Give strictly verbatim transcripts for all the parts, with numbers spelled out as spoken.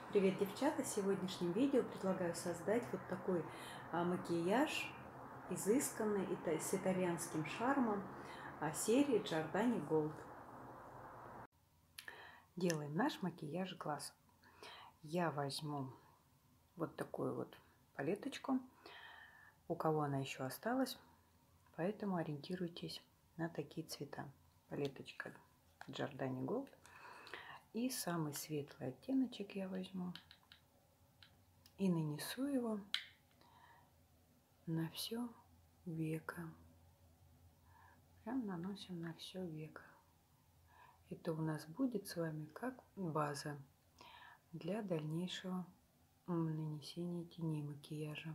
Привет, девчата! В сегодняшнем видео предлагаю создать вот такой а, макияж, изысканный и с итальянским шармом а, серии Giordani Gold. Делаем наш макияж глаз. Я возьму вот такую вот палеточку, у кого она еще осталась, поэтому ориентируйтесь на такие цвета. Палеточка Giordani Gold. И самый светлый оттеночек я возьму и нанесу его на все веко. Прям наносим на все веко. Это у нас будет с вами как база для дальнейшего нанесения теней макияжа.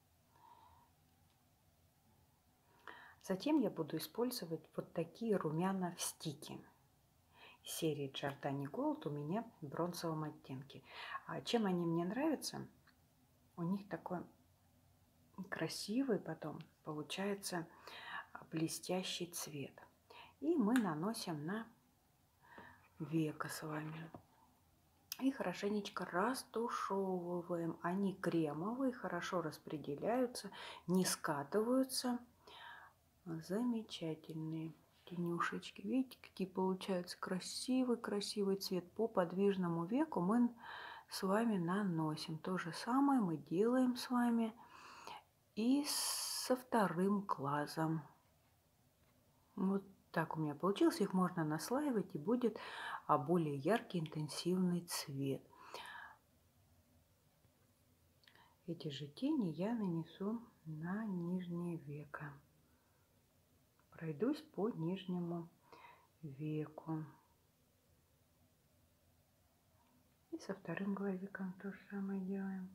Затем я буду использовать вот такие румяна в стике серии Giordani Gold у меня в бронзовом оттенке. А чем они мне нравятся? У них такой красивый потом получается блестящий цвет. И мы наносим на веко с вами. И хорошенечко растушевываем. Они кремовые, хорошо распределяются, не скатываются. Замечательные тенюшечки. Видите, какие получаются красивый-красивый цвет. По подвижному веку мы с вами наносим. То же самое мы делаем с вами и со вторым глазом. Вот так у меня получилось. Их можно наслаивать, и будет более яркий, интенсивный цвет. Эти же тени я нанесу на нижнее веко. Пройдусь по нижнему веку. И со вторым глазиком то же самое делаем.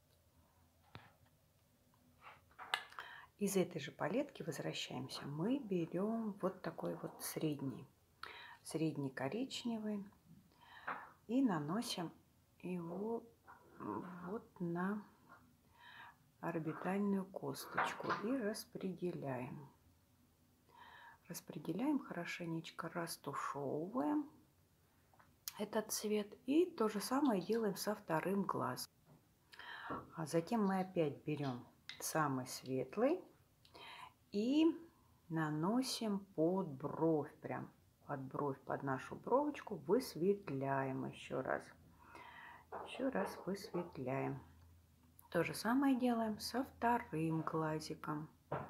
Из этой же палетки возвращаемся. Мы берем вот такой вот средний, средний коричневый и наносим его вот на орбитальную косточку и распределяем. Распределяем хорошенечко, растушевываем этот цвет. И то же самое делаем со вторым глазом. А затем мы опять берем самый светлый и наносим под бровь, прям под бровь, под нашу бровочку, высветляем еще раз. Еще раз высветляем. То же самое делаем со вторым глазиком.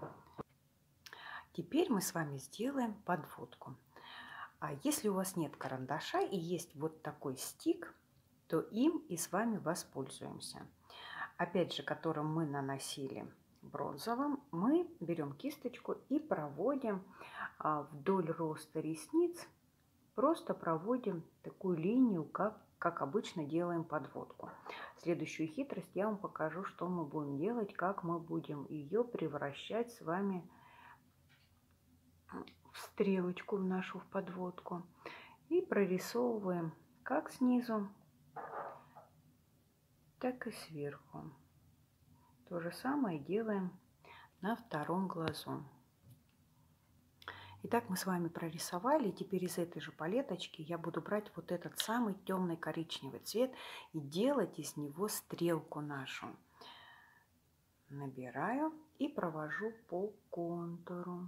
Теперь мы с вами сделаем подводку. А если у вас нет карандаша и есть вот такой стик, то им и с вами воспользуемся. Опять же, которым мы наносили бронзовым, мы берем кисточку и проводим вдоль роста ресниц, просто проводим такую линию, как, как обычно делаем подводку. Следующую хитрость я вам покажу, что мы будем делать, как мы будем ее превращать с вами в стрелочку, в нашу в подводку. И прорисовываем как снизу, так и сверху. То же самое делаем на втором глазу. Итак, мы с вами прорисовали. И теперь из этой же палеточки я буду брать вот этот самый темный коричневый цвет и делать из него стрелку нашу. Набираю и провожу по контуру.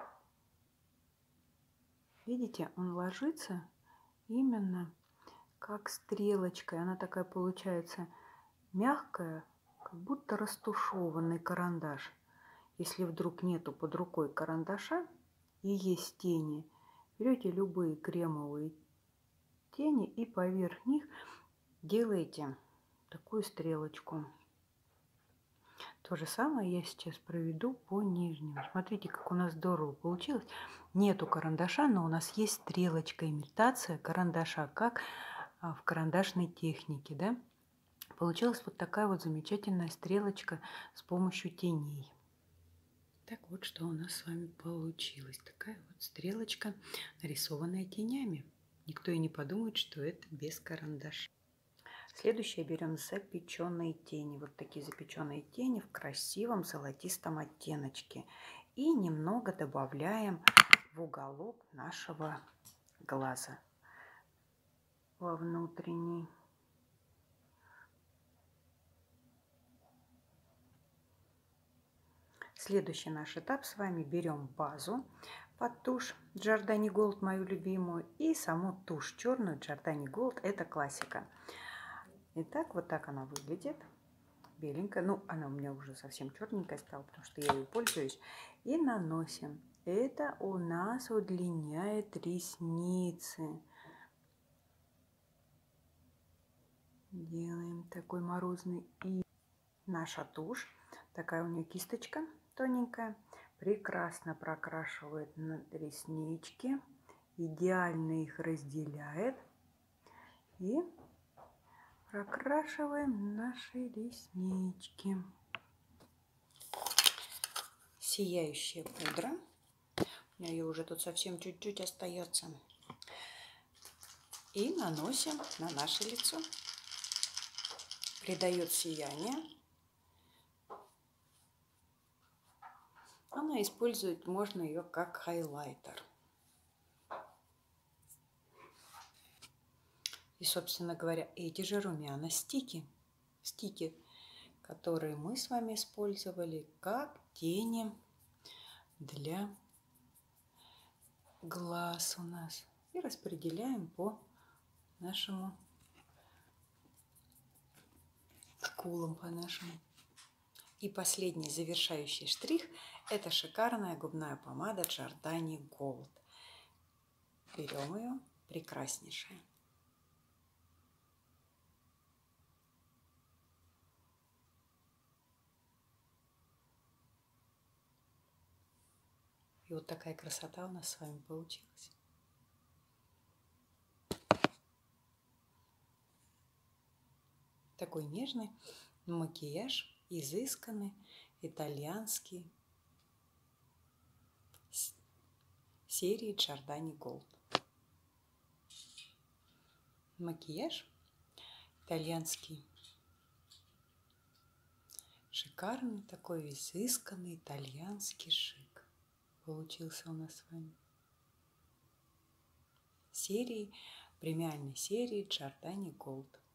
Видите, он ложится именно как стрелочкой. Она такая получается мягкая, как будто растушеванный карандаш. Если вдруг нету под рукой карандаша и есть тени, берете любые кремовые тени и поверх них делаете такую стрелочку. То же самое я сейчас проведу по нижнему. Смотрите, как у нас здорово получилось. Нету карандаша, но у нас есть стрелочка, имитация карандаша, как в карандашной технике, да? Получилась вот такая вот замечательная стрелочка с помощью теней. Так вот, что у нас с вами получилось. Такая вот стрелочка, нарисованная тенями. Никто и не подумает, что это без карандаша. Следующее берем запеченные тени. Вот такие запеченные тени в красивом золотистом оттеночке. И немного добавляем в уголок нашего глаза, во внутренний. Следующий наш этап с вами: берем базу под тушь Giordani Gold, мою любимую, и саму тушь черную Giordani Gold, это классика. Итак, вот так она выглядит. Беленькая, ну она у меня уже совсем черненькая стала, потому что я ее пользуюсь. И наносим. Это у нас удлиняет ресницы. Делаем такой морозный. И наша тушь, такая у нее кисточка тоненькая, прекрасно прокрашивает реснички, идеально их разделяет. И прокрашиваем наши реснички. Сияющая пудра. У меня ее уже тут совсем чуть-чуть остается. И наносим на наше лицо. Придает сияние. Она использует, можно ее как хайлайтер. И, собственно говоря, эти же румяна стики. Стики, которые мы с вами использовали как тени для глаз у нас. И распределяем по нашему скулам, по нашему. И последний завершающий штрих – это шикарная губная помада Giordani Gold. Берем ее, прекраснейшая. И вот такая красота у нас с вами получилась. Такой нежный макияж, изысканный, итальянский, серии Giordani Gold. Макияж итальянский, шикарный, такой изысканный итальянский шик получился у нас с вами. Серии, премиальной серии Giordani Gold.